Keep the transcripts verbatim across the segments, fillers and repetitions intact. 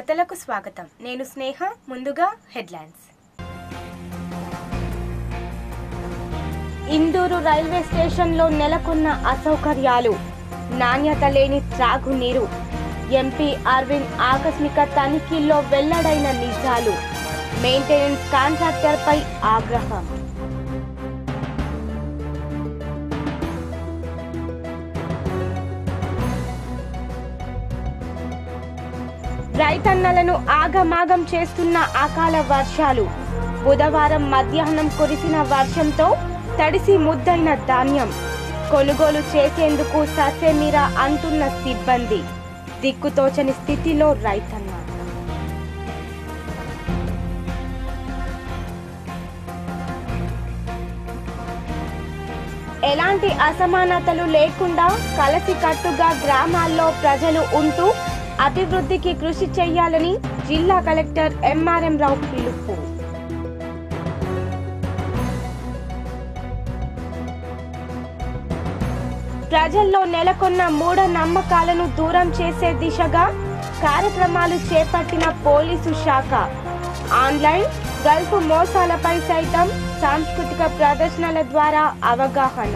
వార్తలకు స్వాగతం. నేను స్నేహ. ముందుగా హెడ్లైన్స్. ఇందూరు రైల్వే స్టేషన్లో నెలకొన్న అసౌకర్యాలు, నాణ్యత లేని త్రాగునీరు, ఎంపీ అరవింద్ ఆకస్మిక తనిఖీల్లో వెల్లడైన నిజాలు, మెయింటెనెన్స్ కాంట్రాక్టర్పై ఆగ్రహం. రైతన్నలను ఆగమాగం చేస్తున్న అకాల వర్షాలు. బుధవారం మధ్యాహ్నం కురిసిన వర్షంతో తడిసి ముద్దైన ధాన్యం. కొనుగోలు చేసేందుకు ససేమిరా అంటున్న సిబ్బంది. దిక్కుతోచని స్థితిలో రైతన్న. ఎలాంటి అసమానతలు లేకుండా కలిసికట్టుగా గ్రామాల్లో ప్రజలు ఉంటూ అభివృద్ధికి కృషి చేయాలని జిల్లా కలెక్టర్ ఎంఆర్ఎం రావు పిలుపు. ప్రజల్లో నెలకొన్న మూఢ నమ్మకాలను దూరం చేసే దిశగా కార్యక్రమాలు చేపట్టిన పోలీసు శాఖ. ఆన్లైన్ గల్ఫ్ మోసాలపై సైతం సాంస్కృతిక ప్రదర్శనల ద్వారా అవగాహన.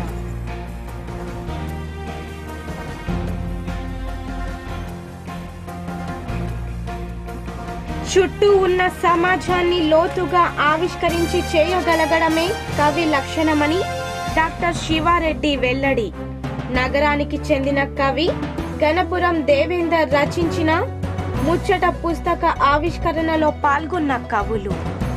చుట్టూ ఉన్న సమాజాన్ని లోతుగా ఆవిష్కరించి చేయగలగడమే కవి లక్షణమని డాక్టర్ శివారెడ్డి వెల్లడి. నగరానికి చెందిన కవి గణపురం దేవేందర్ రచించిన ముచ్చట పుస్తక ఆవిష్కరణలో పాల్గొన్న కవులు.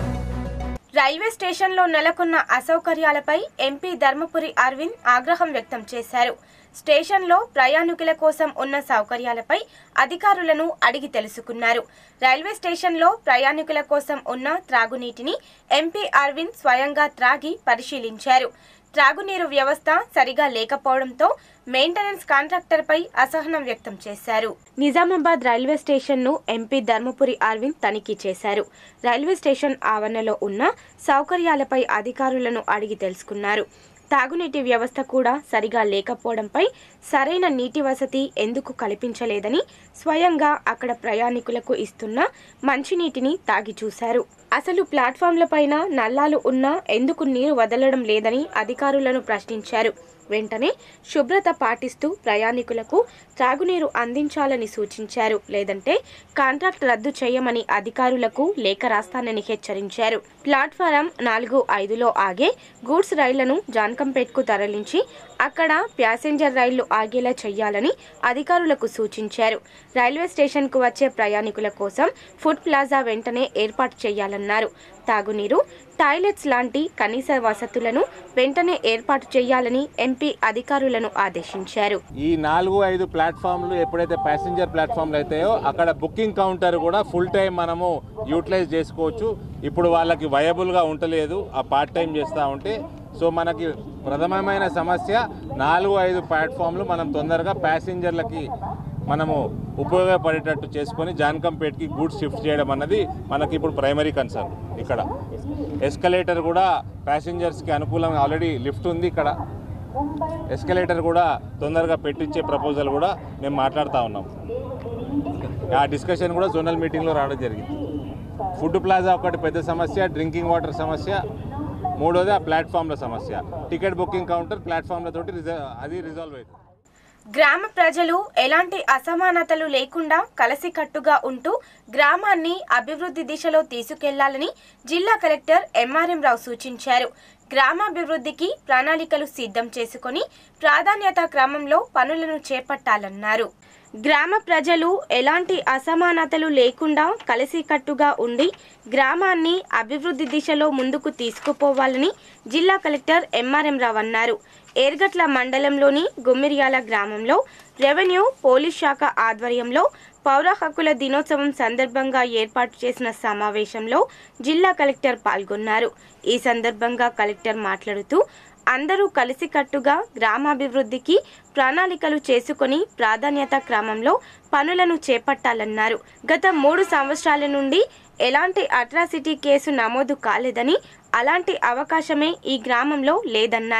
రైల్వే స్టేషన్లో నెలకొన్న అసౌకర్యాలపై ఎంపీ ధర్మపురి అరవింద్ ఆగ్రహం వ్యక్తం చేశారు. స్టేషన్లో ప్రయాణికుల కోసం ఉన్న సౌకర్యాలపై అధికారులను అడిగి తెలుసుకున్నారు. రైల్వే స్టేషన్లో ప్రయాణికుల కోసం ఉన్న త్రాగునీటిని ఎంపీ అరవింద్ స్వయంగా త్రాగి పరిశీలించారు. త్రాగునీరు వ్యవస్థ సరిగా లేకపోవడంతో మెయింటెనెన్స్ కాంట్రాక్టర్ పై అసహనం వ్యక్తం చేశారు. నిజామాబాద్ రైల్వే స్టేషన్ ను ఎంపీ ధర్మపురి అరవింద్ తనిఖీ చేశారు. రైల్వే స్టేషన్ ఆవరణలో ఉన్న సౌకర్యాలపై అధికారులను అడిగి తెలుసుకున్నారు. తాగునీటి వ్యవస్థ కూడా సరిగా లేకపోవడంపై సరైన నీటి వసతి ఎందుకు కల్పించలేదని స్వయంగా అక్కడ ప్రయాణికులకు ఇస్తున్న మంచినీటిని తాగి చూశారు. అసలు ప్లాట్ఫామ్లపైన నల్లాలు ఉన్నా ఎందుకు నీరు వదలడం లేదని అధికారులను ప్రశ్నించారు. వెంటనే శుభ్రత పాటిస్తూ ప్రయాణికులకు త్రాగునీరు అందించాలని సూచించారు. లేదంటే కాంట్రాక్ట్ రద్దు చేయమని అధికారులకు లేఖ రాస్తానని హెచ్చరించారు. ప్లాట్ఫారం నాలుగు ఐదులో ఆగే గూడ్స్ రైళ్లను జాన్కంపేట్కు తరలించి అక్కడ ప్యాసింజర్ రైళ్లు ఆగేలా చేయాలని అధికారులకు సూచించారు. రైల్వే స్టేషన్కు వచ్చే ప్రయాణికుల కోసం ఫుడ్ ప్లాజా వెంటనే ఏర్పాటు చేయాలన్నారు. తాగునీరు, టాయిలెట్స్ లాంటి కనీస వసతులను వెంటనే ఏర్పాటు చేయాలని ఎంపీ అధికారులను ఆదేశించారు. ఈ నాలుగు ఐదు ప్లాట్ఫామ్లు ఎప్పుడైతే ప్యాసింజర్ ప్లాట్ఫామ్లు అయితాయో అక్కడ బుకింగ్ కౌంటర్ కూడా ఫుల్ టైం మనము యూటిలైజ్ చేసుకోవచ్చు. ఇప్పుడు వాళ్ళకి వయబుల్గా ఉండలేదు ఆ పార్ట్ టైం చేస్తూ ఉంటే. సో మనకి ప్రథమమైన సమస్య నాలుగు ఐదు ప్లాట్ఫామ్లు మనం తొందరగా ప్యాసింజర్లకి మనము ఉపయోగపడేటట్టు చేసుకొని జాన్కంపేట్కి గూడ్స్ షిఫ్ట్ చేయడం అన్నది మనకి ఇప్పుడు ప్రైమరీ కన్సర్న్. ఇక్కడ ఎస్కలేటర్ కూడా ప్యాసింజర్స్కి అనుకూలంగా ఆల్రెడీ లిఫ్ట్ ఉంది. ఇక్కడ ఎస్కలేటర్ కూడా తొందరగా పెట్టించే ప్రపోజల్ కూడా మేము మాట్లాడుతూ ఉన్నాం. ఆ డిస్కషన్ కూడా జోనల్ మీటింగ్లో రావడం జరిగింది. ఫుడ్ ప్లాజా ఒకటి పెద్ద సమస్య, డ్రింకింగ్ వాటర్ సమస్య, మూడోది ఆ ప్లాట్ఫామ్ల సమస్య. టికెట్ బుకింగ్ కౌంటర్ ప్లాట్ఫామ్లతోటి అది రిజాల్వ్ అయింది. గ్రామ ప్రజలు ఎలాంటి అసమానతలు లేకుండా కలిసికట్టుగా ఉంటూ గ్రామాన్ని అభివృద్ధి దిశలో తీసుకెళ్లాలని జిల్లా కలెక్టర్ ఎంఆర్ఎం రావు సూచించారు. గ్రామాభివృద్ధికి ప్రణాళికలు సిద్ధం చేసుకుని ప్రాధాన్యత క్రమంలో పనులను చేపట్టాలన్నారు. గ్రామ ప్రజలు ఎలాంటి అసమానతలు లేకుండా కలిసికట్టుగా ఉండి గ్రామాన్ని అభివృద్ధి దిశలో ముందుకు తీసుకుపోవాలని జిల్లా కలెక్టర్ ఎంఆర్ఎం రావు అన్నారు. ఏర్గట్ల మండలంలోని గుమ్మిర్యాల గ్రామంలో రెవెన్యూ పోలీస్ శాఖ ఆధ్వర్యంలో పౌర హక్కుల దినోత్సవం సందర్భంగా ఏర్పాటు చేసిన సమావేశంలో జిల్లా కలెక్టర్ పాల్గొన్నారు. ఈ సందర్భంగా కలెక్టర్ మాట్లాడుతూ అందరూ కలిసికట్టుగా గ్రామాభివృద్ధికి ప్రణాళికలు చేసుకుని ప్రాధాన్యత క్రమంలో పనులను చేపట్టాలన్నారు. గత మూడు సంవత్సరాల నుండి ఎలాంటి అట్రాసిటీ కేసు నమోదు కాలేదని, అలాంటి అవకాశమే ఈ గ్రామంలో లేదన్నారు.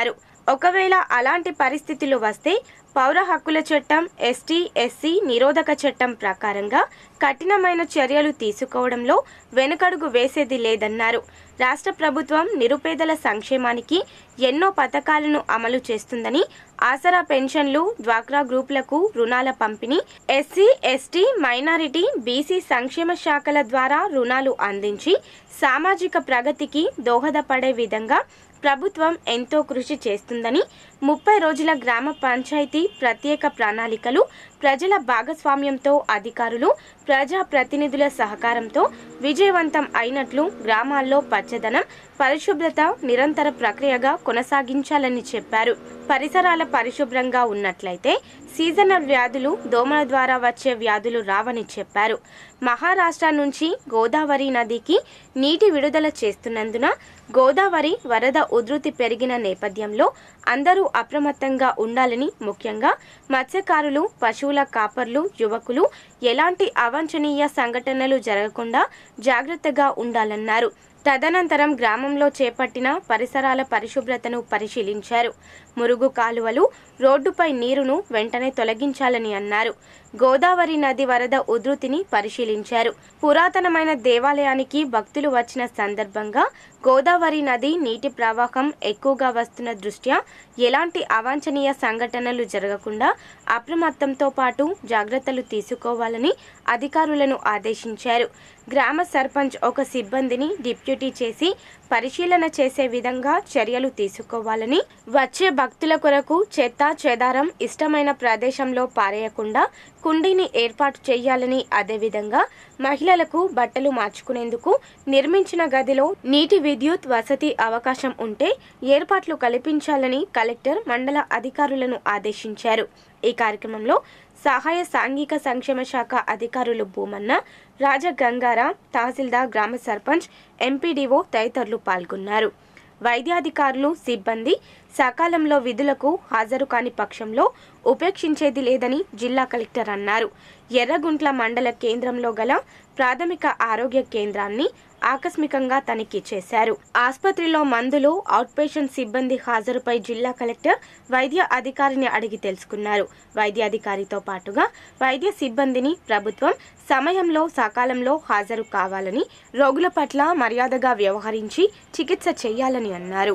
ఒకవేళ అలాంటి పరిస్థితులు వస్తే పౌర హక్కుల చట్టం, ఎస్టీ ఎస్సీ నిరోధక చట్టం ప్రకారంగా కఠినమైన చర్యలు తీసుకోవడంలో వెనుకడుగు వేసేది లేదన్నారు. రాష్ట్ర ప్రభుత్వం నిరుపేదల సంక్షేమానికి ఎన్నో పథకాలను అమలు చేస్తుందని, ఆసరా పెన్షన్లు, డ్వాక్రా గ్రూపులకు రుణాల పంపిణీ, ఎస్సీ ఎస్టీ మైనారిటీ బీసీ సంక్షేమ శాఖల ద్వారా రుణాలు అందించి సామాజిక ప్రగతికి దోహదపడే విధంగా ప్రభుత్వం ఎంతో కృషి చేస్తుందని, ముప్పై రోజుల గ్రామ పంచాయతీ ప్రత్యేక ప్రణాళికలు ప్రజల భాగస్వామ్యంతో అధికారులు, ప్రజా ప్రతినిధుల సహకారంతో విజయవంతం అయినట్లు గ్రామాల్లో పచ్చదనం, పరిశుభ్రత నిరంతర ప్రక్రియగా కొనసాగించాలని చెప్పారు. పరిసరాల పరిశుభ్రంగా ఉన్నట్లయితే సీజనల్ వ్యాధులు, దోమల ద్వారా వచ్చే వ్యాధులు రావని చెప్పారు. మహారాష్ట్ర నుంచి గోదావరి నదికి నీటి విడుదల చేస్తున్నందున గోదావరి వరద ఉధృతి పెరిగిన నేపథ్యంలో అందరూ అప్రమత్తంగా ఉండాలని, ముఖ్యంగా మత్స్యకారులు, పశువుల కాపర్లు, యువకులు ఎలాంటి అవాంఛనీయ సంఘటనలు జరగకుండా జాగ్రత్తగా ఉండాలన్నారు. తదనంతరం గ్రామంలో చేపట్టిన పరిసరాల పరిశుభ్రతను పరిశీలించారు. మురుగు కాలువలు, రోడ్డుపై నీరును వెంటనే తొలగించాలని అన్నారు. గోదావరి నది వరద ఉధృతిని పరిశీలించారు. పురాతనమైన దేవాలయానికి భక్తులు వచ్చిన సందర్భంగా గోదావరి నది నీటి ప్రవాహం ఎక్కువగా వస్తున్న దృష్ట్యా ఎలాంటి అవాంఛనీయ సంఘటనలు జరగకుండా అప్రమత్తంతో పాటు జాగ్రత్తలు తీసుకోవాలని అధికారులను ఆదేశించారు. గ్రామ సర్పంచ్ ఒక సిబ్బందిని డిప్యూటీ చేసి పరిశీలన చేసే విధంగా చర్యలు తీసుకోవాలని, వచ్చే భక్తుల కొరకు చెత్త చెదారం ఇష్టమైన ప్రదేశంలో పారేయకుండా కుండీని ఏర్పాటు చేయాలని, అదేవిధంగా మహిళలకు బట్టలు మార్చుకునేందుకు నిర్మించిన గదిలో నీటి విద్యుత్ వసతి అవకాశం ఉంటే ఏర్పాట్లు కల్పించాలని కలెక్టర్ మండల అధికారులను ఆదేశించారు. ఈ కార్యక్రమంలో సహాయ సాంఘిక సంక్షేమ శాఖ అధికారులు భూమన్న, రాజగంగారాం, తహసీల్దార్, గ్రామ సర్పంచ్, ఎంపీడీఓ తదితరులు పాల్గొన్నారు. వైద్యాధికారులు, సిబ్బంది సకాలంలో విధులకు హాజరు కాని పక్షంలో ఉపేక్షించేది లేదని జిల్లా కలెక్టర్ అన్నారు. ఎర్రగుంట్ల మండల కేంద్రంలో గల ప్రాథమిక ఆరోగ్య కేంద్రాన్ని ఆకస్మికంగా తనిఖీ చేశారు. ఆసుపత్రిలో మందులు, అవుట్ పేషెంట్ సిబ్బంది హాజరుపై జిల్లా కలెక్టర్ వైద్య అధికారిని అడిగి తెలుసుకున్నారు. వైద్యాధికారితో పాటుగా వైద్య సిబ్బందిని ప్రభుత్వం సమయంలో సకాలంలో హాజరు కావాలని, రోగుల పట్ల మర్యాదగా వ్యవహరించి చికిత్స చేయాలని అన్నారు.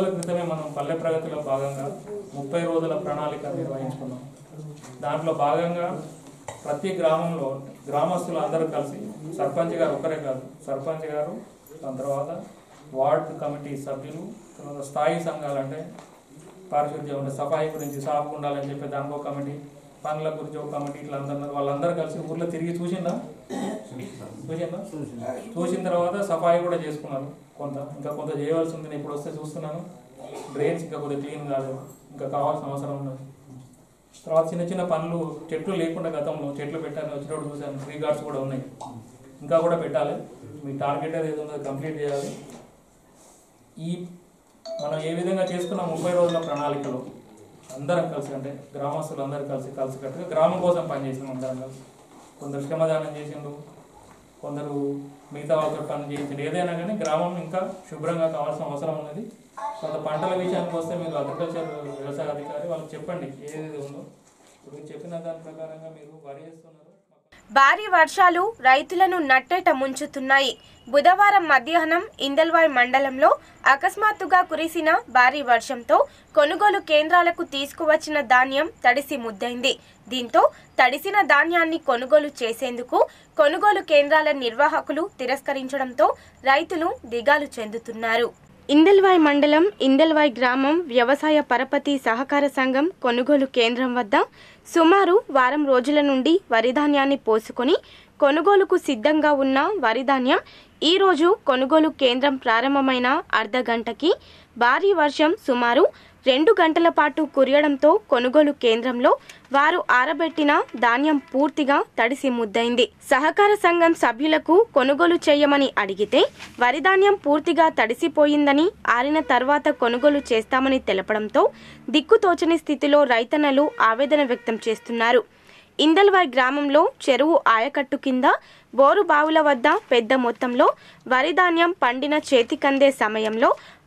ప్రగతిలో భాగంగా ముప్పై రోజుల ప్రణాళిక నిర్వహించుకున్నాం. దాంట్లో భాగంగా ప్రతి గ్రామంలో గ్రామస్తులు అందరూ కలిసి, సర్పంచ్ గారు ఒక్కరే కాదు, సర్పంచ్ గారు, దాని తర్వాత వార్డు కమిటీ సభ్యులు, తర్వాత స్థాయి సంఘాలు అంటే పారిశుద్ధ్యం అంటే సఫాయి గురించి సాఫ్గా ఉండాలని చెప్పి దానికి ఒక కమిటీ, పనుల గురించి ఒక కమిటీ, ఇట్లా అందరూ వాళ్ళందరూ కలిసి ఊర్లో తిరిగి చూసిందా చూసిందా చూసిన తర్వాత సఫాయి కూడా చేసుకున్నారు. కొంత ఇంకా కొంత చేయవలసి ఉంది. ఇప్పుడు వస్తే చూస్తున్నాను డ్రైన్స్ ఇంకా కొద్దిగా క్లీన్ కాలేదు, ఇంకా కావాల్సిన అవసరం ఉన్నది. తర్వాత చిన్న చిన్న పనులు, చెట్లు లేకుండా గతంలో చెట్లు పెట్టాలని వచ్చినప్పుడు చూసాను. ట్రీ గార్డ్స్ కూడా ఉన్నాయి, ఇంకా కూడా పెట్టాలి. మీ టార్గెట్ ఏది ఉందో కంప్లీట్ చేయాలి. ఈ మనం ఏ విధంగా చేసుకున్న ముప్పై రోజుల ప్రణాళికలో అందరం కలిసి, అంటే గ్రామస్తులు అందరూ కలిసి కలిసికట్టుగా గ్రామం కోసం పనిచేసినాం. అందరం కలిసి కొందరు శ్రమదానం చేసిండు, కొందరు మిగతా వాళ్ళతో పని చేయించండి. ఏదైనా కానీ గ్రామం ఇంకా శుభ్రంగా కావాల్సిన అవసరం ఉన్నది. కొంత పంటల విషయానికి వస్తే మీరు అగ్రికల్చర్ వ్యవసాయ అధికారి వాళ్ళకి చెప్పండి ఏదేది ఉందో. ఇప్పుడు చెప్పిన దాని ప్రకారంగా మీరు వరి చేస్తున్నారు. భారీ వర్షాలు రైతులను నట్టేట ముంచుతున్నాయి. బుధవారం మధ్యాహ్నం ఇందల్వాయ్ మండలంలో అకస్మాత్తుగా కురిసిన భారీ వర్షంతో కొనుగోలు కేంద్రాలకు తీసుకువచ్చిన ధాన్యం తడిసి ముద్దైంది. దీంతో తడిసిన ధాన్యాన్ని కొనుగోలు చేసేందుకు కొనుగోలు కేంద్రాల నిర్వాహకులు తిరస్కరించడంతో రైతులు దిగాలు చెందుతున్నారు. ఇందల్వాయ్ మండలం ఇందల్వాయ్ గ్రామం వ్యవసాయ పరపతి సహకార సంఘం కొనుగోలు కేంద్రం వద్ద సుమారు వారం రోజుల నుండి వరిధాన్యాన్ని పోసుకొని కొనుగోలుకు సిద్ధంగా ఉన్న వరిధాన్యం ఈరోజు కొనుగోలు కేంద్రం ప్రారంభమైన అర్ధ గంటకి భారీ వర్షం సుమారు రెండు గంటల పాటు కురియడంతో కొనుగోలు కేంద్రంలో వారు ఆరబెట్టిన ధాన్యం పూర్తిగా తడిసి ముద్దైంది. సహకార సంఘం సభ్యులకు కొనుగోలు చేయమని అడిగితే వరి ధాన్యం పూర్తిగా తడిసిపోయిందని, ఆరిన తర్వాత కొనుగోలు చేస్తామని తెలపడంతో దిక్కుతోచని స్థితిలో రైతన్నలు ఆవేదన వ్యక్తం చేస్తున్నారు. ఇందల్వాయ్ గ్రామంలో చెరువు ఆయకట్టు కింద బోరు బావుల వద్ద పెద్ద మొత్తంలో వరి ధాన్యం పండిన చేతికందే సమయంలో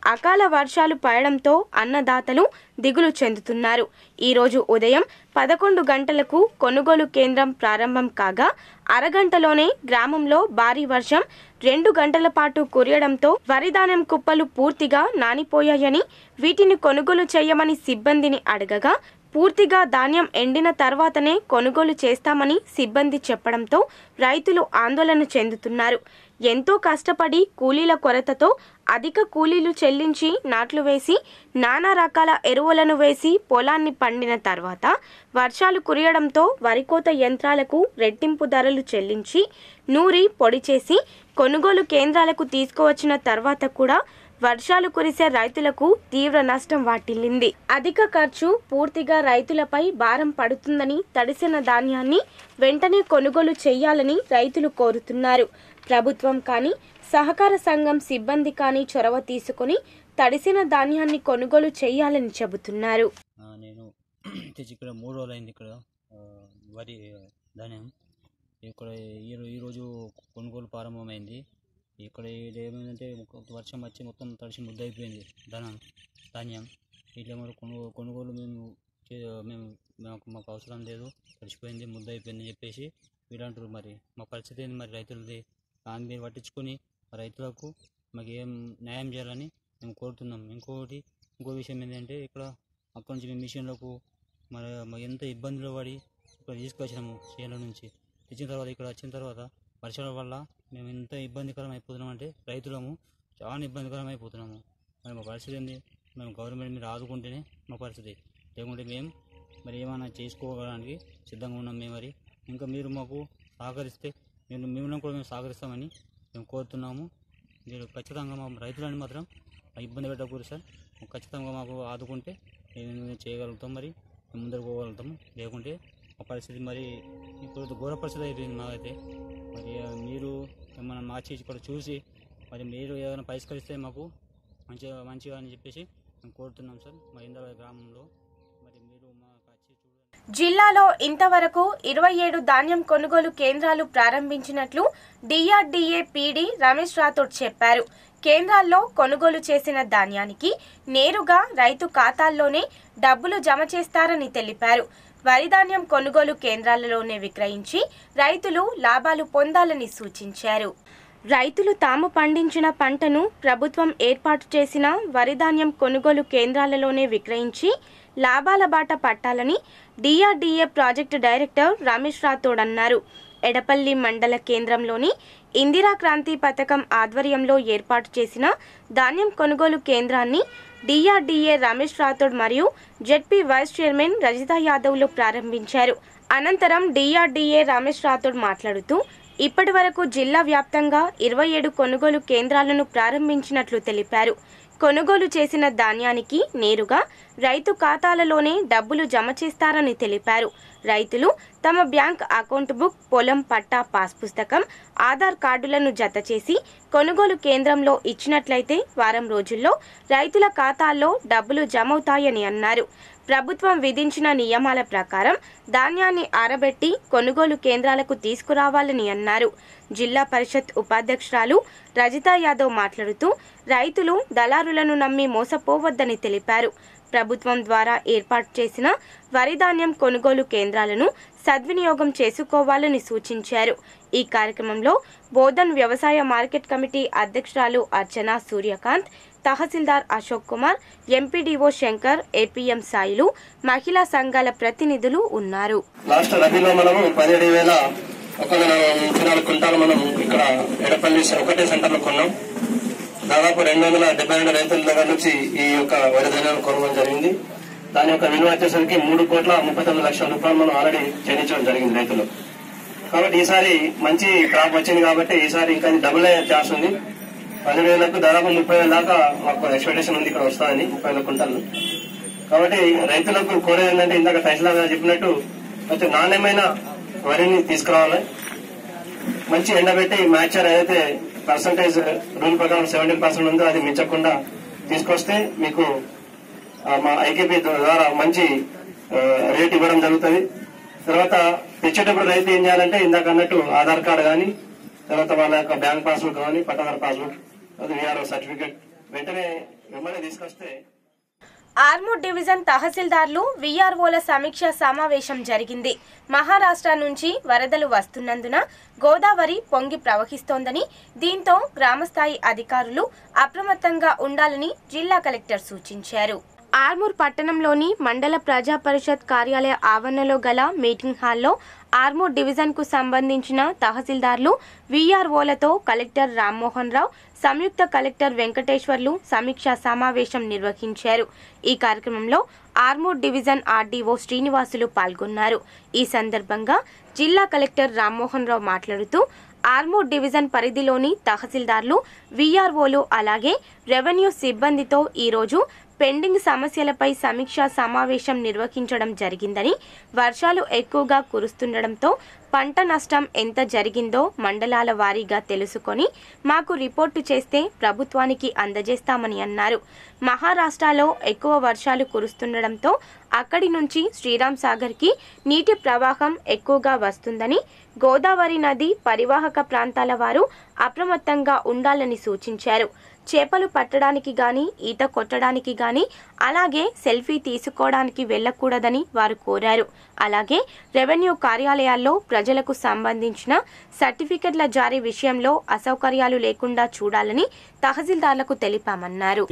అకాల వర్షాలు పడడంతో అన్నదాతలు దిగులు చెందుతున్నారు. ఈరోజు ఉదయం పదకొండు గంటలకు కొనుగోలు కేంద్రం ప్రారంభం కాగా అరగంటలోనే గ్రామంలో భారీ వర్షం రెండు గంటల పాటు కురియడంతో వరిధాన్యం కుప్పలు పూర్తిగా నానిపోయాయని, వీటిని కొనుగోలు చేయమని సిబ్బందిని అడగగా పూర్తిగా ధాన్యం ఎండిన తర్వాతనే కొనుగోలు చేస్తామని సిబ్బంది చెప్పడంతో రైతులు ఆందోళన చెందుతున్నారు. ఎంతో కష్టపడి కూలీల కొరతతో అధిక కూలీలు చెల్లించి నాట్లు వేసి నానా రకాల ఎరువులను వేసి పొలాన్ని పండిన తర్వాత వర్షాలు కురియడంతో వరికోత యంత్రాలకు రెట్టింపు ధరలు చెల్లించి నూరి పొడి చేసి కొనుగోలు కేంద్రాలకు తీసుకువచ్చిన తర్వాత కూడా వర్షాలు కురిసే రైతులకు తీవ్ర నష్టం వాటిల్లింది. అధిక ఖర్చు పూర్తిగా రైతులపై భారం పడుతుందని తడిసిన ధాన్యాన్ని వెంటనే కొనుగోలు చేయాలని రైతులు కోరుతున్నారు. ప్రభుత్వం కానీ సహకార సంఘం సిబ్బంది కానీ చొరవ తీసుకుని తడిసిన ధాన్యాన్ని కొనుగోలు చేయాలని చెబుతున్నారు. నేను ఇక్కడ మూడు రోజులు అయింది ఇక్కడ వరి ధాన్యం ఇక్కడ ఈరోజు కొనుగోలు ప్రారంభమైంది. ఇక్కడ ఏమైందంటే వర్షం వచ్చి మొత్తం తడిసి ముద్దయిపోయింది ధనం ధాన్యం. ఇట్లా మరి కొనుగోలు కొనుగోలు మేము మేము మాకు మాకు అవసరం లేదు, తడిసిపోయింది ముద్దయిపోయింది అని చెప్పేసి వీళ్ళంటారు. మరి మా పరిస్థితి ఏంది? మరి రైతులది దాన్ని మీరు పట్టించుకొని రైతులకు మాకు ఏం న్యాయం చేయాలని మేము కోరుతున్నాం. ఇంకొకటి ఇంకో విషయం ఏంటంటే ఇక్కడ అక్కడి నుంచి మేము మిషన్లకు మరి మాకు ఎంత ఇబ్బందులు పడి ఇక్కడ తీసుకొచ్చినాము చేనుల నుంచి. తెచ్చిన తర్వాత ఇక్కడ వచ్చిన తర్వాత వర్షాల వల్ల మేము ఎంత ఇబ్బందికరం అయిపోతున్నాం అంటే రైతులము చాలా ఇబ్బందికరం అయిపోతున్నాము. మరి మా పరిస్థితి ఏంది? మేము గవర్నమెంట్ మీరు ఆదుకుంటేనే మా పరిస్థితి, లేకుంటే మేము మరి ఏమైనా చేసుకోవడానికి సిద్ధంగా ఉన్నాం. మేము మరి ఇంకా మీరు మాకు సహకరిస్తే మేము మేము కూడా మేము సహకరిస్తామని మేము కోరుతున్నాము. మీరు ఖచ్చితంగా మా రైతులని మాత్రం ఇబ్బంది పెట్టకూడదు సార్. ఖచ్చితంగా మాకు ఆదుకుంటే మేము చేయగలుగుతాం, మరి మేము ముందరకు పోగలుగుతాము. లేకుంటే మా పరిస్థితి మరి ఇప్పుడు ఘోర పరిస్థితి అయిపోయింది మాకైతే. మరి మీరు ఏమైనా మార్చి ఇక్కడ చూసి మరి మీరు ఏదైనా పరిష్కరిస్తే మాకు మంచిగా మంచిగా అని చెప్పేసి మేము కోరుతున్నాం సార్. మా ఇంద్రవల్లి గ్రామంలో మరి మీరు మాకు వచ్చి చూడండి. జిల్లాలో ఇంతవరకు ఇరవై ఏడు ధాన్యం కొనుగోలు కేంద్రాలు ప్రారంభించినట్లు డిఆర్డీఏ పీడీ రమేష్ రాథోడ్ చెప్పారు. కేంద్రాల్లో కొనుగోలు చేసిన ధాన్యానికి నేరుగా రైతు ఖాతాల్లోనే డబ్బులు జమ చేస్తారని తెలిపారు. వరిధాన్యం కొనుగోలు కేంద్రాలలోనే విక్రయించి రైతులు లాభాలు పొందాలని సూచించారు. రైతులు తాము పండించిన పంటను ప్రభుత్వం ఏర్పాటు చేసిన వరిధాన్యం కొనుగోలు కేంద్రాలలోనే విక్రయించి లాభాల బాట పట్టాలని DRDA project director Ramesh Rathod అన్నారు. ఎడపల్లి మండల కేంద్రంలోని ఇందిరా క్రాంతి పథకం ఆధ్వర్యంలో ఏర్పాటు చేసిన ధాన్యం కొనుగోలు కేంద్రాన్ని డిఆర్డీఏ రమేష్ రాథోడ్ మరియు జెడ్పీ వైస్ చైర్మన్ రజితా యాదవ్లు ప్రారంభించారు. అనంతరం డిఆర్డీఏ రమేష్ రాథోడ్ మాట్లాడుతూ ఇప్పటి వరకు జిల్లా వ్యాప్తంగా ఇరవై ఏడు కొనుగోలు కేంద్రాలను ప్రారంభించినట్లు తెలిపారు. కొనుగోలు చేసిన ధాన్యానికి నేరుగా రైతు ఖాతాలలోనే డబ్బులు జమ చేస్తారని తెలిపారు. రైతులు తమ బ్యాంక్ అకౌంట్ బుక్, పొలం పట్టా, పాస్ పుస్తకం, ఆధార్ కార్డులను జత చేసి కొనుగోలు కేంద్రంలో ఇచ్చినట్లయితే వారం రోజుల్లో రైతుల ఖాతాల్లో డబ్బులు జమవుతాయని అన్నారు. ప్రభుత్వం విధించిన నియమాల ప్రకారం ధాన్యాన్ని ఆరబెట్టి కొనుగోలు కేంద్రాలకు తీసుకురావాలని అన్నారు. జిల్లా పరిషత్ ఉపాధ్యక్షురాలు రజితా యాదవ్ మాట్లాడుతూ రైతులు దళారులను నమ్మి మోసపోవద్దని తెలిపారు. ప్రభుత్వం ద్వారా ఏర్పాటు చేసిన వరిధాన్యం కొనుగోలు కేంద్రాలను సద్వినియోగం చేసుకోవాలని సూచించారు. ఈ కార్యక్రమంలో బోధన్ వ్యవసాయ మార్కెట్ కమిటీ అధ్యక్షురాలు అర్చన సూర్యకాంత్, తహసీల్దార్ అశోక్ కుమార్, ఎంపీడీఓ శంకర్, ఏపీఎం సాయిలు, మహిళా సంఘాల ప్రతినిధులు ఉన్నారు. లాస్ట్ రబీలో మనము పదిహేడు వేల ఒక ముప్పై నాలుగు క్వింటాలు మనం ఇక్కడ ఎడపల్లి ఒకటే సెంటర్ లో కొన్నాం. దాదాపు రెండు వందల డెబ్బై రెండు రైతుల దగ్గర నుంచి ఈ యొక్క వరి ధాన్యాలు కొనుగోలు జరిగింది. దాని యొక్క విలువ వచ్చేసరికి మూడు కోట్ల ముప్పై తొమ్మిది లక్షల రూపాయలు మనం ఆల్రెడీ చెల్లించడం జరిగింది రైతులు. కాబట్టి ఈసారి మంచి క్రాప్ వచ్చింది కాబట్టి ఈసారి ఇంకా డబుల్ అయ్యే ఛాన్స్ ఉంది. పది వేలకు దాదాపు ముప్పై వేల దాకా మాకు ఎక్స్పెక్టేషన్ ఉంది ఇక్కడ వస్తాయని, ముప్పై వేల కుంటలు. కాబట్టి రైతులకు కోరేది ఏంటంటే ఇందాక తహసీల్దార్ గారు చెప్పినట్టు కొంచెం నాణ్యమైన వరిని తీసుకురావాలి. మంచి ఎండబెట్టి మ్యాచర్ ఏదైతే పర్సంటేజ్ రూల్ ప్రకారం సెవెంటీన్ పర్సెంట్ ఉందో అది మించకుండా తీసుకొస్తే మీకు మా ఐకేపీ ద్వారా మంచి రేట్ ఇవ్వడం జరుగుతుంది. తర్వాత తెచ్చేటప్పుడు రైతు ఏం చేయాలంటే ఇందాక అన్నట్టు ఆధార్ కార్డు కానీ, తర్వాత వాళ్ళ యొక్క బ్యాంక్ పాస్బుక్ కానీ, పట్టాదారు పాస్బుక్, అది వీఆర్ఓ సర్టిఫికేట్ వెంటనే వెంబడి తీసుకొస్తే ఆర్మూర్ డివిజన్ తహసీల్దార్లు వీఆర్ఓల సమీక్ష సమావేశం జరిగింది. మహారాష్ట్ర నుంచి వరదలు వస్తున్నందున గోదావరి పొంగి ప్రవహిస్తోందని, దీంతో గ్రామస్థాయి అధికారులు అప్రమత్తంగా ఉండాలని జిల్లా కలెక్టర్ సూచించారు. ఆర్మూర్ పట్టణంలోని మండల ప్రజా పరిషత్ కార్యాలయ ఆవరణలో గల మీటింగ్ హాల్లో ఆర్మూర్ డివిజన్ కు సంబంధించిన తహసీల్దార్లు వీఆర్ఓలతో కలెక్టర్ రామ్మోహన్ రావు, సంయుక్త కలెక్టర్ వెంకటేశ్వర్లు సమీక్షా సమావేశం నిర్వహించారు. ఈ కార్యక్రమంలో ఆర్మూర్ డివిజన్ ఆర్డీఓ శ్రీనివాసులు పాల్గొన్నారు. ఈ సందర్భంగా జిల్లా కలెక్టర్ రామ్మోహన్ రావు మాట్లాడుతూ ఆర్మూర్ డివిజన్ పరిధిలోని తహసీల్దార్లు, వీఆర్ఓలు అలాగే రెవెన్యూ సిబ్బందితో ఈరోజు పెండింగ్ సమస్యలపై సమీక్షా సమావేశం నిర్వహించడం జరిగిందని, వర్షాలు ఎక్కువగా కురుస్తుండటంతో పంట నష్టం ఎంత జరిగిందో మండలాల వారీగా తెలుసుకొని మాకు రిపోర్టు చేస్తే ప్రభుత్వానికి అందజేస్తామని అన్నారు. మహారాష్ట్రలో ఎక్కువ వర్షాలు కురుస్తుండటంతో అక్కడి నుంచి శ్రీరామ్ సాగర్కి నీటి ప్రవాహం ఎక్కువగా వస్తుందని, గోదావరి నది పరివాహక ప్రాంతాల వారు అప్రమత్తంగా ఉండాలని సూచించారు. చేపలు పట్టడానికి గాని, ఈత కొట్టడానికి గాని, అలాగే సెల్ఫీ తీసుకోవడానికి వెళ్లకూడదని వారు కోరారు. అలాగే రెవెన్యూ కార్యాలయాల్లో ప్రజలకు సంబంధించిన సర్టిఫికెట్ల జారీ విషయంలో అసౌకర్యాలు లేకుండా చూడాలని తహసీల్దార్లకు తెలిపామన్నారు.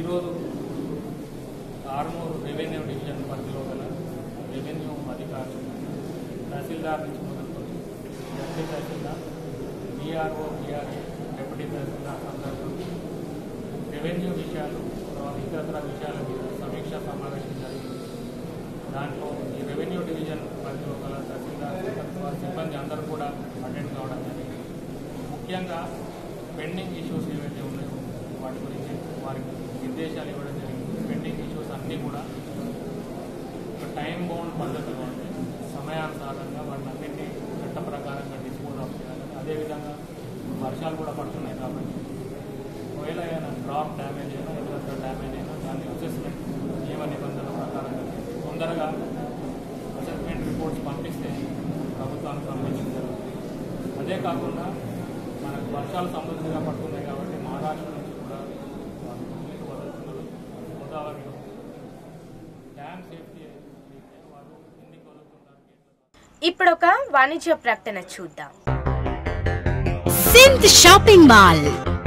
రెవెన్యూ విషయాలు, ఇతరత్ర విషయాల మీద సమీక్ష సమావేశం జరిగింది. దాంట్లో ఈ రెవెన్యూ డివిజన్ పరిధిలో గల తహసీల్దార్ సిబ్బంది అందరూ కూడా అటెండ్ కావడం జరిగింది. ముఖ్యంగా పెండింగ్ ఇష్యూస్ ఏవైతే ఉన్నాయో వాటి గురించి వారికి నిర్దేశాలు ఇవ్వడం జరిగింది. పెండింగ్ ఇష్యూస్ అన్నీ కూడా ఒక టైం బౌండ్ పద్ధతిలో అంటే సమయానుసారంగా వాటిని అన్నింటినీ చట్ట ప్రకారంగా డిస్పోజ్ ఆఫ్ చేయాలి. అదేవిధంగా వర్షాలు కూడా పడుతున్నాయి కాబట్టి ఒకవేళ ఏదైనా డ్రాప్ డ్యామేజ్ అయినా ఇతర డ్యామేజ్ అయినా దాన్ని అసెస్మెంట్ నియమ నిబంధనల ప్రకారంగా తొందరగా అసెస్మెంట్ రిపోర్ట్స్ పంపిస్తే ప్రభుత్వానికి సంబంధించి జరుగుతుంది. అదే కాకుండా మనకు వర్షాలు సమృద్ధిగా పడుతున్నాయి కాబట్టి మహారాష్ట్ర నుంచి కూడా నీరు వదులుతున్నారు. గోదావరిలో డ్యామ్ సేఫ్టీ వారు కిందికి వదులుతున్నారు. ఇప్పుడు ఒక వాణిజ్య ప్రకటన చూద్దాం. సింత్ shopping mall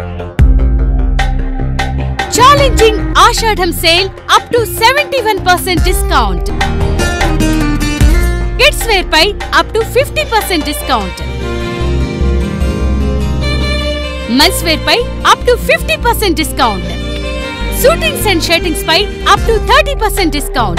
challenging Ashadham sale up to seventy-one percent discount. Kids wear pay up to fifty percent discount. Men's wear pay up to fifty percent discount. Suitings and shirtings pay up to thirty percent discount.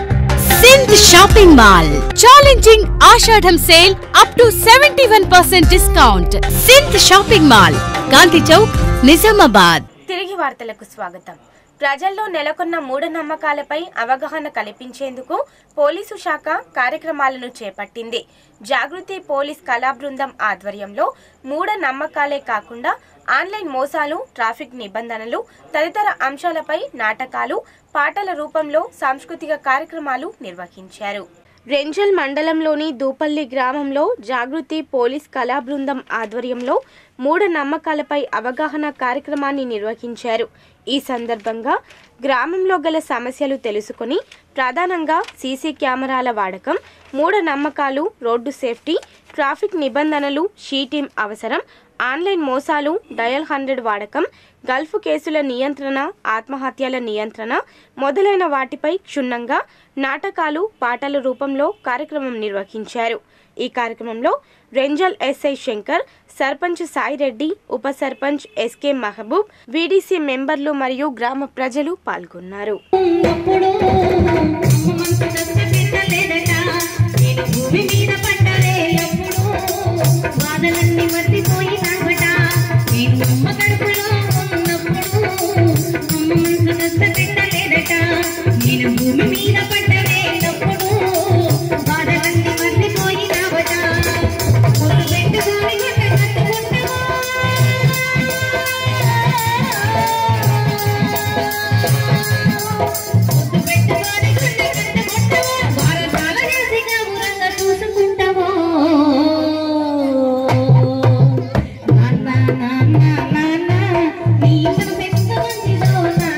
Sindh Shopping Mall challenging Ashadham sale up to seventy-one percent discount. Sindh Shopping Mall, Gandhi Chowk, Nizamabad. తిరిగి వార్తలకు స్వాగతం. ప్రజల్లో నెలకొన్న మూఢనమ్మకాలపై అవగాహన కల్పించేందుకు police శాఖ కార్యక్రమాలను చేపట్టింది. జాగృతి పోలీస్ కళా బృందం ఆధ్వర్యంలో మూఢనమ్మకాలే కాకుండా ఆన్లైన్ మోసాలు, ట్రాఫిక్ నిబంధనలు తదితర అంశాలపై నాటకాలు, పాటల రూపంలో సాంస్కృతిక కార్యక్రమాలు నిర్వహించారు. రెంజల్ మండలంలోని దూపల్లి గ్రామంలో జాగృతి పోలీస్ కళా బృందం ఆధ్వర్యంలో మూఢ నమ్మకాలపై అవగాహన కార్యక్రమాన్ని నిర్వహించారు. ఈ సందర్భంగా గ్రామంలో గల సమస్యలు తెలుసుకుని ప్రధానంగా సీసీ కెమెరాల వాడకం, మూఢ నమ్మకాలు, రోడ్డు సేఫ్టీ, ట్రాఫిక్ నిబంధనలు, షీటీం అవసరం, ఆన్లైన్ మోసాలు, డయల్ హండ్రెడ్ వాడకం, గల్ఫ్ కేసుల నియంత్రణ, ఆత్మహత్యల నియంత్రణ మొదలైన వాటిపై క్షుణ్ణంగా నాటకాలు, పాటల రూపంలో కార్యక్రమం నిర్వహించారు. ఈ కార్యక్రమంలో రెంజల్ ఎస్ఐ శంకర్, సర్పంచ్ సాయిరెడ్డి, ఉప సర్పంచ్ ఎస్కే మహబూబ్, వీడీసీ మెంబర్లు మరియు గ్రామ ప్రజలు పాల్గొన్నారు. నా నా నా నా నా నీ మనసు ఎంత మంచిదో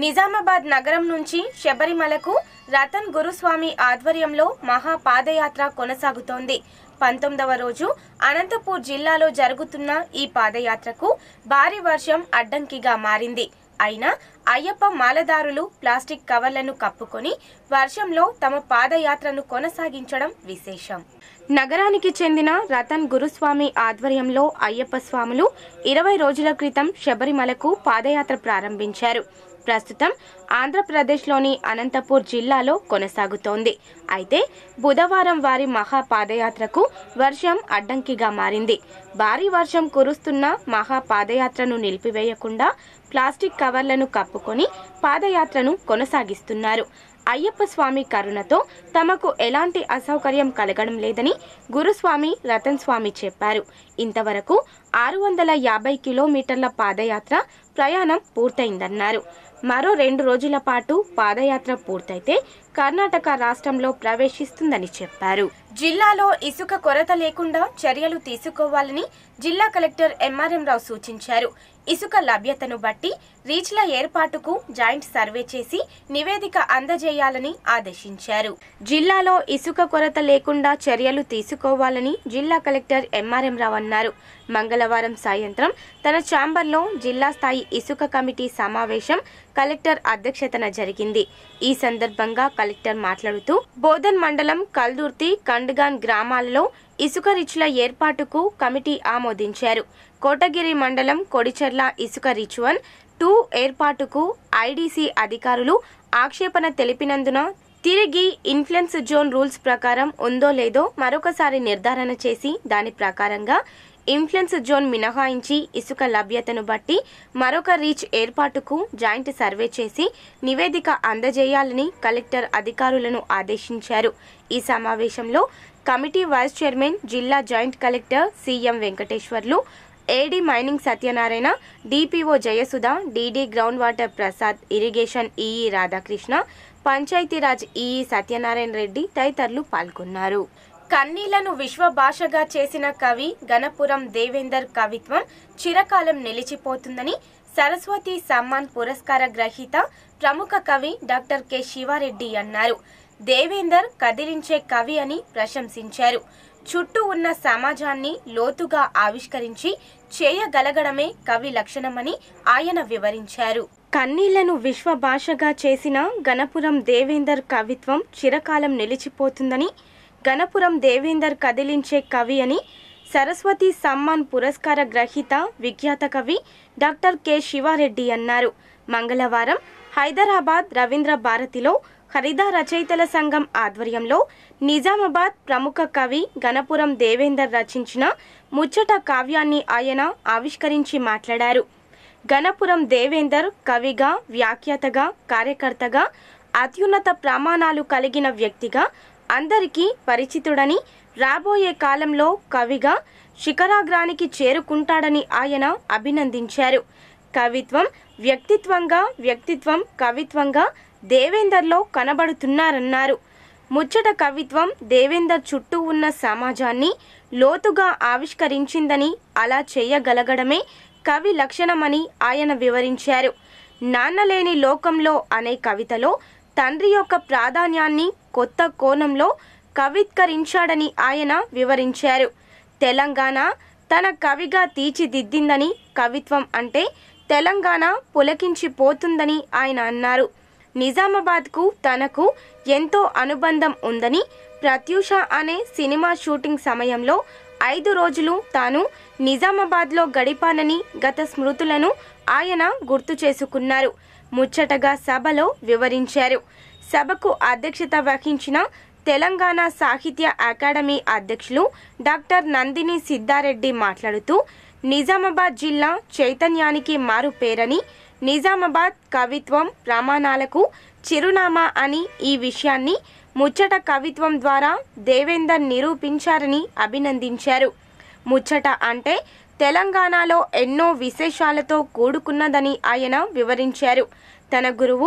నిజామాబాద్ నగరం నుంచి శబరిమలకు రతన్ గురుస్వామి ఆధ్వర్యంలో మహా పాదయాత్ర కొనసాగుతోంది. పంతొమ్మిదవ రోజు అనంతపూర్ జిల్లాలో జరుగుతున్న ఈ పాదయాత్రకు భారీ వర్షం అడ్డంకిగా మారింది. అయినా అయ్యప్ప మాలదారులు ప్లాస్టిక్ కవర్లను కప్పుకొని వర్షంలో తమ పాదయాత్రను కొనసాగించడం విశేషం. నగరానికి చెందిన రతన్ గురుస్వామి ఆధ్వర్యంలో అయ్యప్ప స్వాములు ఇరవై రోజుల క్రితం శబరిమలకు పాదయాత్ర ప్రారంభించారు. ప్రస్తుతం ఆంధ్రప్రదేశ్లోని అనంతపూర్ జిల్లాలో కొనసాగుతోంది. అయితే బుధవారం వారి మహా పాదయాత్రకు వర్షం అడ్డంకిగా మారింది. భారీ వర్షం కురుస్తున్న మహా పాదయాత్రను నిలిపివేయకుండా ప్లాస్టిక్ కవర్లను కప్పుకొని పాదయాత్రను కొనసాగిస్తున్నారు. అయ్యప్ప స్వామి కరుణతో తమకు ఎలాంటి అసౌకర్యం కలగడం లేదని గురుస్వామి రతన్ స్వామి చెప్పారు. ఇంతవరకు ఆరు వందల యాభై కిలోమీటర్ల పాదయాత్ర ప్రయాణం పూర్తయిందన్నారు. మరో రెండు రోజుల పాటు పాదయాత్ర పూర్తయితే కర్ణాటక రాష్ట్రంలో ప్రవేశిస్తుందని చెప్పారు. జిల్లాలో ఇసుక కొరత లేకుండా చర్యలు తీసుకోవాలని జిల్లా కలెక్టర్ ఎంఆర్ఎం రావు సూచించారు. ఇసుక లభ్యతను బట్టి రీచ్ల ఏర్పాటుకు జాయింట్ సర్వే చేసి నివేదిక అందజేయాలని ఆదేశించారు. జిల్లాలో ఇసుక కొరత లేకుండా చర్యలు తీసుకోవాలని జిల్లా కలెక్టర్ ఎంఆర్ఎం రావు అన్నారు. మంగళవారం సాయంత్రం తన ఛాంబర్లో జిల్లా స్థాయి ఇసుక కమిటీ సమావేశం కలెక్టర్ అధ్యక్షతన జరిగింది. ఈ సందర్భంగా కలెక్టర్ మాట్లాడుతూ బోధన్ మండలం కల్దుర్తి కండ్గాన్ గ్రామాలలో ఇసుక రిచ్ల ఏర్పాటుకు కమిటీ ఆమోదించారు. కోటగిరి మండలం కొడిచెర్ల ఇసుక రిచ్ వన్ టూ ఏర్పాటుకు ఐడీసీ అధికారులు ఆక్షేపణ తెలిపినందున తిరిగి ఇన్ఫ్లుయెన్స్ జోన్ రూల్స్ ప్రకారం ఉందో లేదో మరొకసారి నిర్ధారణ చేసి దాని ప్రకారంగా ఇన్ఫ్లుయెన్స్ జోన్ మినహాయించి ఇసుక లభ్యతను బట్టి మరొక రీచ్ ఏర్పాటుకు జాయింట్ సర్వే చేసి నివేదిక అందజేయాలని కలెక్టర్ అధికారులను ఆదేశించారు. ఈ సమావేశంలో కమిటీ వైస్ చైర్మన్ జిల్లా joint collector CM Venkateswarlu, AD mining Satyanarayana, DPO Jayasudha, DD ground water Prasad, irrigation EE Radhakrishna, Panchayatiraj EE Satyanarayana Reddy తదితరులు పాల్గొన్నారు. కన్నీళ్లను విశ్వభాషగా చేసిన కవి గణపురం దేవేందర్ కవిత్వం చిరకాలం నిలిచిపోతుందని సరస్వతి సమ్మాన్ పురస్కార గ్రహీత ప్రముఖ కవి డాక్టర్ కె శివారెడ్డి అన్నారు. దేవేందర్ కదిలించే కవి అని ప్రశంసించారు. చుట్టూ ఉన్న సమాజాన్ని లోతుగా ఆవిష్కరించి చేయగలగడమే కవి లక్షణమని ఆయన వివరించారు. కన్నీళ్లను విశ్వభాషగా చేసిన గణపురం దేవేందర్ కవిత్వం చిరకాలం నిలిచిపోతుందని, గణపురం దేవేందర్ కదిలించే కవి అని సరస్వతి సమ్మాన్ పురస్కార గ్రహీత విఖ్యాత కవి డాక్టర్ కె శివారెడ్డి అన్నారు. మంగళవారం హైదరాబాద్ రవీంద్ర భారతిలో హరిత రచయితల సంఘం ఆధ్వర్యంలో నిజామాబాద్ ప్రముఖ కవి గణపురం దేవేందర్ రచించిన ముచ్చట కావ్యాన్ని ఆయన ఆవిష్కరించి మాట్లాడారు. గణపురం దేవేందర్ కవిగా, వ్యాఖ్యాతగా, కార్యకర్తగా, అత్యున్నత ప్రమాణాలు కలిగిన వ్యక్తిగా అందరికీ పరిచితుడని, రాబోయే కాలంలో కవిగా శిఖరాగ్రానికి చేరుకుంటాడని ఆయన అభినందించారు. కవిత్వం వ్యక్తిత్వంగా, వ్యక్తిత్వం కవిత్వంగా దేవేందర్లో కనబడుతున్నారన్నారు. ముచ్చట కవిత్వం దేవేందర్ చుట్టూ ఉన్న సమాజాన్ని లోతుగా ఆవిష్కరించిందని, అలా చేయగలగడమే కవి లక్షణమని ఆయన వివరించారు. నాన్నలేని లోకంలో అనే కవితలో తండ్రి యొక్క ప్రాధాన్యాన్ని కొత్త కోణంలో కవిత్కరించాడని ఆయన వివరించారు. తెలంగాణ తన కవిగా తీర్చిదిద్దిందని, కవిత్వం అంటే తెలంగాణ పులకించిపోతుందని ఆయన అన్నారు. నిజామాబాద్కు తనకు ఎంతో అనుబంధం ఉందని, ప్రత్యూష అనే సినిమా షూటింగ్ సమయంలో ఐదు రోజులు తాను నిజామాబాద్లో గడిపానని గత స్మృతులను ఆయన గుర్తు చేసుకున్నారు. ముచ్చటగా సభలో వివరించారు. సభకు అధ్యక్షత వహించిన తెలంగాణ సాహిత్య అకాడమీ అధ్యక్షులు డాక్టర్ నందిని సిద్ధారెడ్డి మాట్లాడుతూ నిజామాబాద్ జిల్లా చైతన్యానికి మారు పేరని, నిజామాబాద్ కవిత్వం ప్రమాణాలకు చిరునామా అని, ఈ విషయాన్ని ముచ్చట కవిత్వం ద్వారా దేవేందర్ నిరూపించారని అభినందించారు. ముచ్చట అంటే తెలంగాణలో ఎన్నో విశేషాలతో కూడుకున్నదని ఆయన వివరించారు. తన గురువు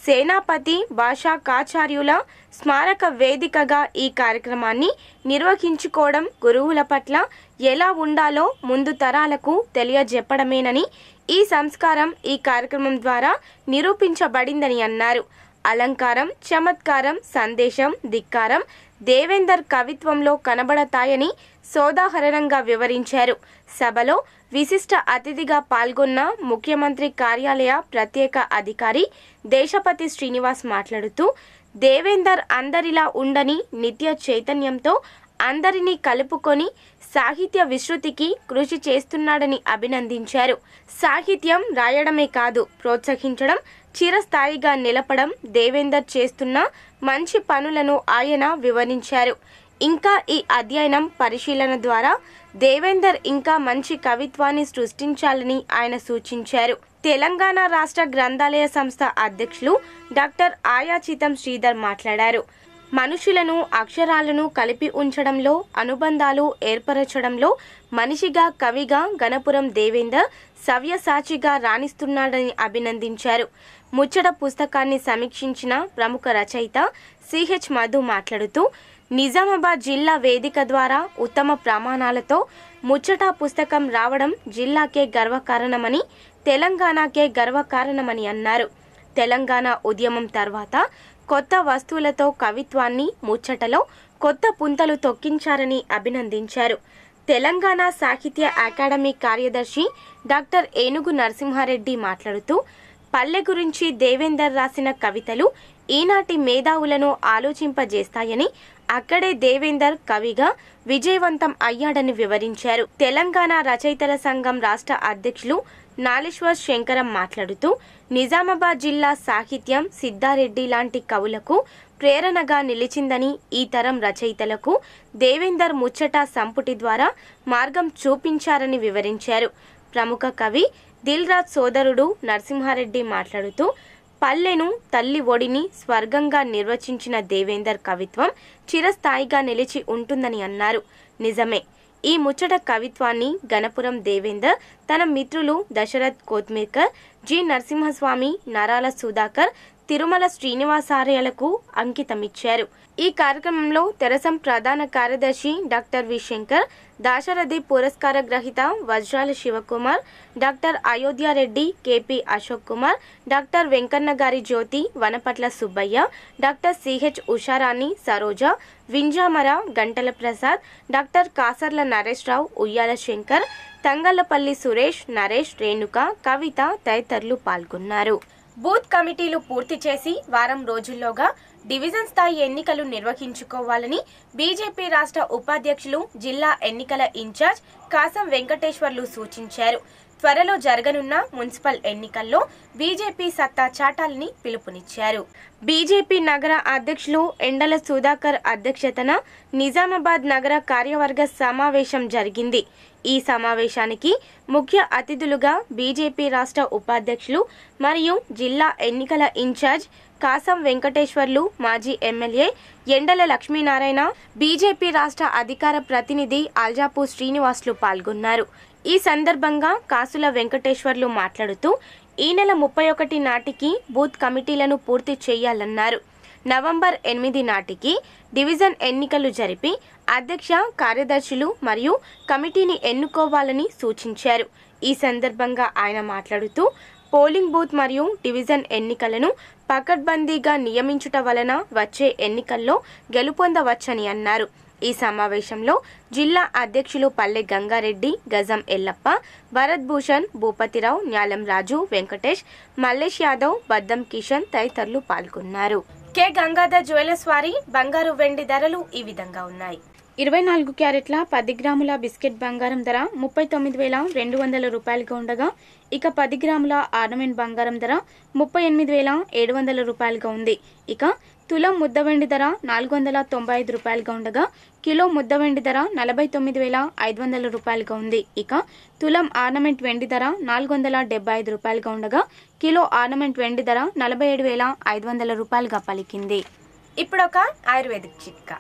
సేనాపతి భాషా కాచార్యుల స్మారక వేదికగా ఈ కార్యక్రమాన్ని నిర్వహించుకోవడం గురువుల పట్ల ఎలా ఉండాలో ముందు తరాలకు తెలియజెప్పడమేనని, ఈ సంస్కారం ఈ కార్యక్రమం ద్వారా నిరూపించబడిందని అన్నారు. అలంకారం, చమత్కారం, సందేశం, ధిక్కారం దేవేందర్ కవిత్వంలో కనబడతాయని సోదాహరణంగా వివరించారు. సభలో విశిష్ట అతిథిగా పాల్గొన్న ముఖ్యమంత్రి కార్యాలయ ప్రత్యేక అధికారి దేశపతి శ్రీనివాస్ మాట్లాడుతూ, దేవేందర్ అందరిలా ఉండని నిత్య చైతన్యంతో అందరినీ కలుపుకొని సాహిత్య విస్తృతికి కృషి చేస్తున్నాడని అభినందించారు. సాహిత్యం రాయడమే కాదు, ప్రోత్సహించడం, చిరస్థాయిగా నిలపడం దేవేందర్ చేస్తున్న మంచి పనులను ఆయన వివరించారు. ఇంకా ఈ అధ్యయనం పరిశీలన ద్వారా దేవేందర్ ఇంకా మంచి కవిత్వాన్ని సృష్టించాలని ఆయన సూచించారు. తెలంగాణ రాష్ట్ర గ్రంథాలయ సంస్థ అధ్యక్షులు డాక్టర్ ఆయాచితం శ్రీధర్ మాట్లాడారు. మనుషులను, అక్షరాలను కలిపి ఉంచడంలో, అనుబంధాలు ఏర్పరచడంలో మనిషిగా, కవిగా గణపురం దేవేందర్ సవ్యసాచిగా రాణిస్తున్నాడని అభినందించారు. ముచ్చట పుస్తకాన్ని సమీక్షించిన ప్రముఖ రచయిత సిహెచ్ మధు మాట్లాడుతూ, నిజామాబాద్ జిల్లా వేదిక ద్వారా ఉత్తమ ప్రమాణాలతో ముచ్చట పుస్తకం రావడం జిల్లాకే గర్వకారణమని, తెలంగాణకే గర్వకారణమని అన్నారు. తెలంగాణ ఉద్యమం తర్వాత కొత్త వస్తువులతో కవిత్వాన్ని, ముచ్చటలో కొత్త పుంతలు తొక్కించారని అభినందించారు. తెలంగాణ సాహిత్య అకాడమీ కార్యదర్శి డాక్టర్ ఏనుగు నరసింహారెడ్డి మాట్లాడుతూ, పల్లె గురించి దేవేందర్ రాసిన కవితలు ఈనాటి మేధావులను ఆలోచింపజేస్తాయని, అక్కడే దేవేందర్ కవిగా విజయవంతం అయ్యాడని వివరించారు. తెలంగాణ రచయితల సంఘం రాష్ట్ర అధ్యక్షులు నాలేశ్వర్ శంకరం మాట్లాడుతూ, నిజామాబాద్ జిల్లా సాహిత్యం సిద్ధారెడ్డి లాంటి కవులకు ప్రేరణగా నిలిచిందని, ఈ తరం రచయితలకు దేవేందర్ ముచ్చట సంపుటి ద్వారా మార్గం చూపించారని వివరించారు. ప్రముఖ కవి దిల్ రాజ్ సోదరుడు నరసింహారెడ్డి మాట్లాడుతూ, పల్లెను, తల్లి ఒడిని స్వర్గంగా నిర్వచించిన దేవేందర్ కవిత్వం చిరస్థాయిగా నిలిచి ఉంటుందని అన్నారు. నిజమే, ఈ ముచ్చట కవిత్వాన్ని గణపురం దేవేందర్ తన మిత్రులు దశరథ్ కోత్మిర్కర్, జి నరసింహస్వామి, నరాల సుధాకర్, తిరుమల శ్రీనివాసార్యలకు అంకితమిచ్చారు. ఈ కార్యక్రమంలో తెరసం ప్రధాన కార్యదర్శి డాక్టర్ వి శంకర్, దాశరథి పురస్కార గ్రహీత Vajrala Sivakumar, doctor Ayodhyareddy, KP Ashok Kumar, doctor Venkannagari Jyothi, Vanapatla Subbaiah, doctor CH Usharani, Saroja, Vinjamara, Gantala Prasad, doctor Kasarla Naresh Rao, Uyyala Shankar, Thangallapalli Suresh, Naresh, Renuka, కవిత తదితరులు పాల్గొన్నారు. బూత్ కమిటీలు పూర్తి చేసి వారం రోజుల్లోగా డివిజన్ స్థాయి ఎన్నికలు నిర్వహించుకోవాలని బీజేపీ రాష్ట్ర ఉపాధ్యక్షులు, జిల్లా ఎన్నికల ఇన్ఛార్జ్ కాసం వెంకటేశ్వర్లు సూచించారు. త్వరలో జరగనున్న మున్సిపల్ ఎన్నికల్లో బీజేపీ సత్తా చాటాలని పిలుపునిచ్చారు. బీజేపీ నగర అధ్యక్షులు ఎండల సుధాకర్ అధ్యక్షతన నిజామాబాద్ నగర కార్యవర్గ సమావేశం జరిగింది. ఈ సమావేశానికి ముఖ్య అతిథులుగా బీజేపీ రాష్ట్ర ఉపాధ్యక్షులు మరియు జిల్లా ఎన్నికల ఇన్ఛార్జ్ కాసం వెంకటేశ్వర్లు, మాజీ ఎమ్మెల్యే ఎండల లక్ష్మీనారాయణ, బీజేపీ రాష్ట్ర అధికార ప్రతినిధి అల్జాపు శ్రీనివాసులు పాల్గొన్నారు. ఈ సందర్భంగా కాసుల వెంకటేశ్వర్లు మాట్లాడుతూ, ఈ నెల ముప్పై ఒకటి నాటికి బూత్ కమిటీలను పూర్తి చేయాలన్నారు. నవంబర్ ఎనిమిది నాటికి డివిజన్ ఎన్నికలు జరిపి అధ్యక్ష, కార్యదర్శులు మరియు కమిటీని ఎన్నుకోవాలని సూచించారు. ఈ సందర్భంగా ఆయన మాట్లాడుతూ, పోలింగ్ బూత్ మరియు డివిజన్ ఎన్నికలను పకడ్బందీగా నియమించుట వలన వచ్చే ఎన్నికల్లో గెలుపొందవచ్చని అన్నారు. ఈ సమావేశంలో జిల్లా అధ్యక్షులు పల్లె గంగారెడ్డి, గజం ఎల్లప్ప, భరత్ భూషణ్, భూపతిరావు, న్యాలం రాజు, వెంకటేష్, మల్లేష్ యాదవ్, బద్దం కిషన్ తదితరులు పాల్గొన్నారు. కె గంగాధర్ జ్యువెలర్స్ వారి బంగారు వెండి ధరలు ఈ విధంగా ఉన్నాయి. ఇరవై నాలుగు క్యారెట్ల పది గ్రాముల బిస్కెట్ బంగారం ధర ముప్పై తొమ్మిది వేల రెండు వందల రూపాయలుగా ఉండగా, ఇక పది గ్రాముల ఆర్నమెంట్ బంగారం ధర ముప్పై ఎనిమిది వేల ఏడు వందల రూపాయలుగా ఉంది. ఇక తులం ముద్ద వెండి ధర నాలుగు వందల తొంభై ఐదు రూపాయలుగా ఉండగా, కిలో ముద్ద వెండి ధర నలభై తొమ్మిది వేల ఐదు వందల రూపాయలుగా ఉంది. ఇక తులం ఆర్నమెంట్ వెండి ధర నాలుగు వందల డెబ్బై ఐదు రూపాయలుగా ఉండగా, కిలో ఆర్నమెంట్ వెండి ధర నలభై ఏడు వేల ఐదు వందల రూపాయలుగా పలికింది. ఇప్పుడొక ఆయుర్వేదిక్ చిట్కా.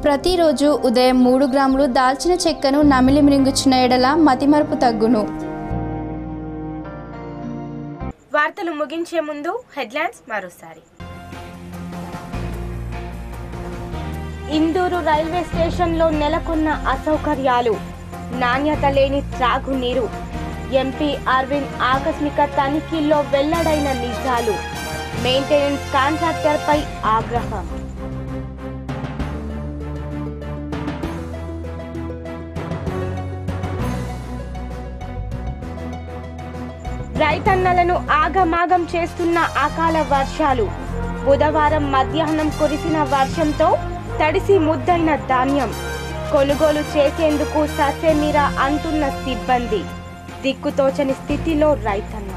ప్రతిరోజు ఉదయం మూడు గ్రాములు దాల్చిన చెక్కను నమిలి మింగుచున్న ఎడల మతిమరుపు తగ్గును. వార్తలు ముగించే ముందు హెడ్లైన్స్ మరోసారి. ఇందూరు రైల్వే స్టేషన్లో నెలకొన్న అసౌకర్యాలు, నాణ్యత లేని త్రాగునీరు, ఎంపీ అరవింద్ ఆకస్మిక తనిఖీల్లో వెల్లడైన నిజాలు, మెయింటెనెన్స్ కాంట్రాక్టర్పై ఆగ్రహం. రైతన్నలను ఆగమాగం చేస్తున్న అకాల వర్షాలు, బుధవారం మధ్యాహ్నం కురిసిన వర్షంతో తడిసి ముద్దైన ధాన్యం, కొనుగోలు చేసేందుకు ససేమిరా అంటున్న సిబ్బంది, దిక్కుతోచని స్థితిలో రైతన్న.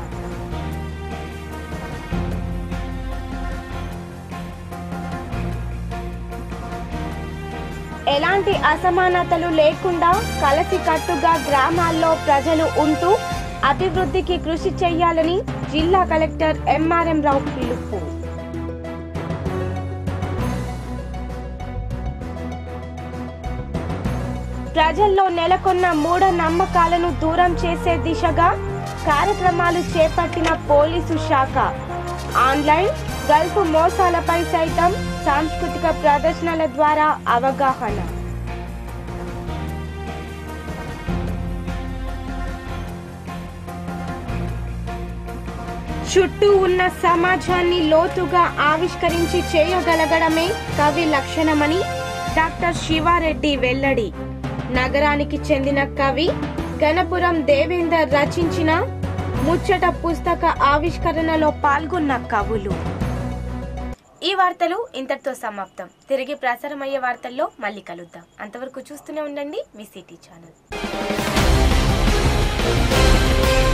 ఎలాంటి అసమానతలు లేకుండా కలిసికట్టుగా గ్రామాల్లో ప్రజలు ఉంటూ అభివృద్ధికి కృషి చేయాలని జిల్లా కలెక్టర్ ఎంఆర్ఎం రావు పిలుపు. ప్రజల్లో నెలకొన్న మూఢ నమ్మకాలను దూరం చేసే దిశగా కార్యక్రమాలు చేపట్టిన పోలీసు శాఖ. ఆన్లైన్ గల్ఫ్ మోసాలపై సైతం సాంస్కృతిక ప్రదర్శనల ద్వారా అవగాహన. చుట్టూ ఉన్న సమాజాన్ని లోతుగా ఆవిష్కరించి చేయగలగడమే కవి లక్షణమని డాక్టర్ శివారెడ్డి వెల్లడి. నగరానికి చెందిన కవి గణపురం దేవేందర్ రచించిన ముచ్చట పుస్తక ఆవిష్కరణలో పాల్గొన్న కవులు. ఈ వార్తలు ఇంతటితో సమాప్తం. తిరిగి ప్రసారమయ్యే వార్తల్లో మళ్ళీ కలుద్దాం. అంతవరకు చూస్తూనే ఉండండి మీ సిటీ ఛానల్.